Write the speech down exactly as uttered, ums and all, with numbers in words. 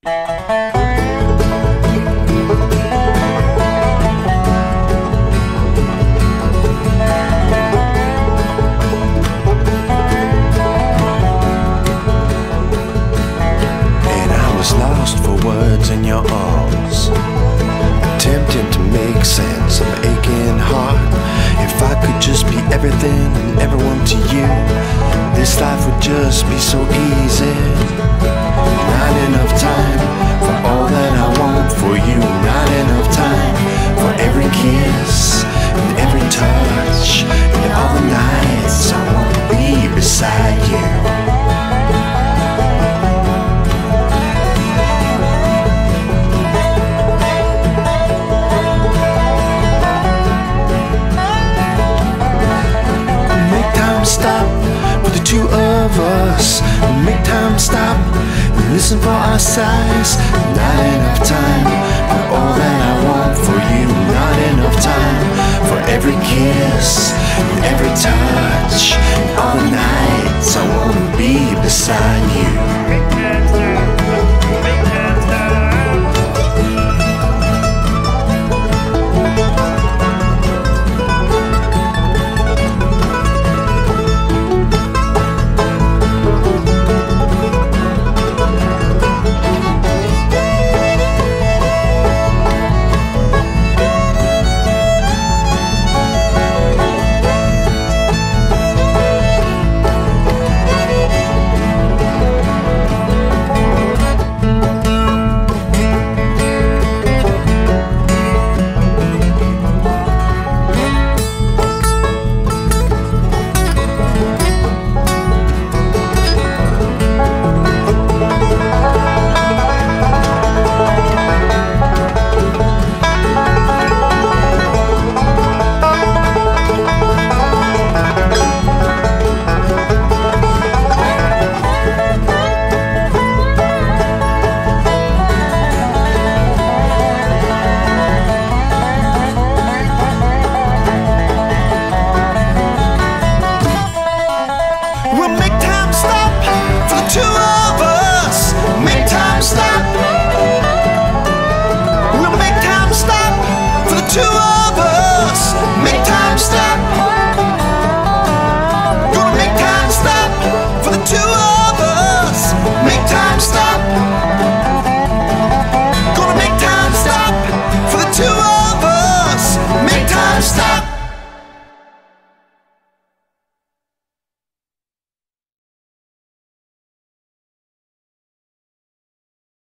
Lost for words in your arms, attempting to make sense of an aching heart. If I could just be everything and everyone to you, this life would just be so easy. Not enough time for all that I want for you. Not enough time for every kiss and every touch, and all the nights I want to be beside you. Stop for the two of us. Make time stop and listen for our sighs. Not enough time for all that I want for you. Not enough time for every kiss and every touch, and all the nights I wanna be beside you.